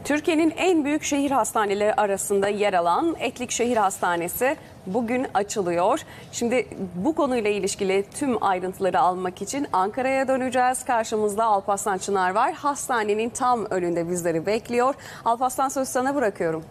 Türkiye'nin en büyük şehir hastaneleri arasında yer alan Etlik Şehir Hastanesi bugün açılıyor. Şimdi bu konuyla ilişkili tüm ayrıntıları almak için Ankara'ya döneceğiz. Karşımızda Alparslan Çınar var. Hastanenin tam önünde bizleri bekliyor. Alparslan, sözü sana bırakıyorum.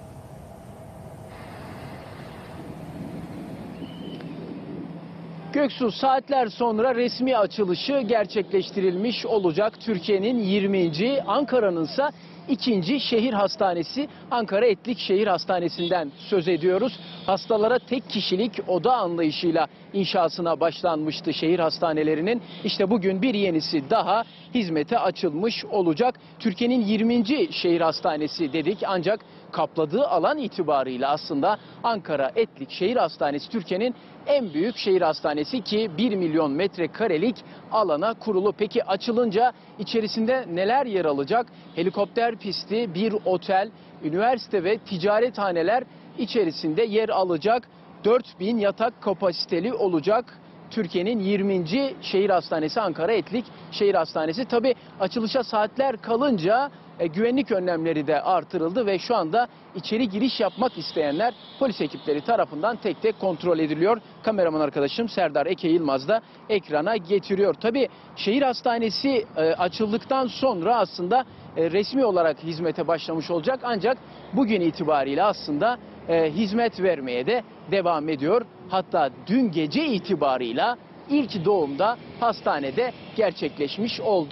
Göksu, saatler sonra resmi açılışı gerçekleştirilmiş olacak. Türkiye'nin 20. Ankara'nın ise 2. şehir hastanesi Ankara Etlik Şehir Hastanesi'nden söz ediyoruz. Hastalara tek kişilik oda anlayışıyla inşasına başlanmıştı şehir hastanelerinin. İşte bugün bir yenisi daha hizmete açılmış olacak. Türkiye'nin 20. şehir hastanesi dedik, ancak kapladığı alan itibarıyla aslında Ankara Etlik Şehir Hastanesi Türkiye'nin en büyük şehir hastanesi ki 1 milyon metrekarelik alana kurulu. Peki açılınca içerisinde neler yer alacak? Helikopter pisti, bir otel, üniversite ve ticarethaneler içerisinde yer alacak. 4000 yatak kapasiteli olacak. Türkiye'nin 20. şehir hastanesi Ankara Etlik Şehir Hastanesi. Tabii açılışa saatler kalınca güvenlik önlemleri de artırıldı ve şu anda içeri giriş yapmak isteyenler polis ekipleri tarafından tek tek kontrol ediliyor. Kameraman arkadaşım Serdar Eke Yılmaz da ekrana getiriyor. Tabii şehir hastanesi açıldıktan sonra aslında resmi olarak hizmete başlamış olacak, ancak bugün itibariyle aslında hizmet vermeye de devam ediyor. Hatta dün gece itibarıyla ilk doğumda hastanede gerçekleşmiş oldu.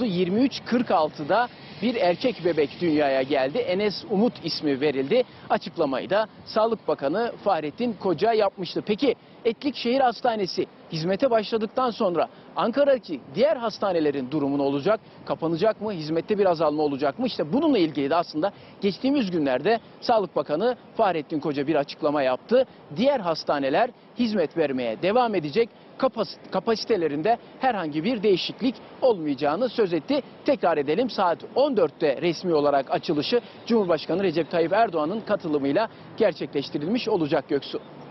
23.46'da bir erkek bebek dünyaya geldi. Enes Umut ismi verildi. Açıklamayı da Sağlık Bakanı Fahrettin Koca yapmıştı. Peki Etlik Şehir Hastanesi hizmete başladıktan sonra Ankara'daki diğer hastanelerin durumu ne olacak? Kapanacak mı? Hizmette bir azalma olacak mı? İşte bununla ilgili de aslında geçtiğimiz günlerde Sağlık Bakanı Fahrettin Koca bir açıklama yaptı. Diğer hastaneler hizmet vermeye devam edecek. Kapasitelerinde herhangi bir değişiklik olmayacağını söz etti. Tekrar edelim, saat 14'te resmi olarak açılışı Cumhurbaşkanı Recep Tayyip Erdoğan'ın katılımıyla gerçekleştirilmiş olacak Göksu.